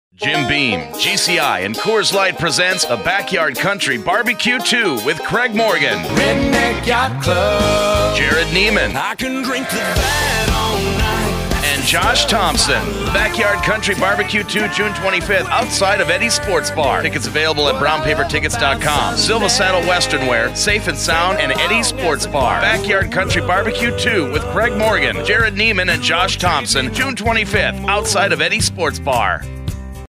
Jim Beam, GCI, and Coors Light presents a Backyard Country Barbecue 2 with Craig Morgan, Redneck Yacht Club, Jerrod Niemann, I can drink that all night, and Josh Thompson. Backyard Country Barbecue 2, June 25th, outside of Eddie's Sports Bar. Tickets available at brownpapertickets.com. Silva Saddle Western Wear, Safe and Sound, and Eddie's Sports Bar. Backyard Country Barbecue 2 with Craig Morgan, Jerrod Niemann, and Josh Thompson, June 25th, outside of Eddie's Sports Bar.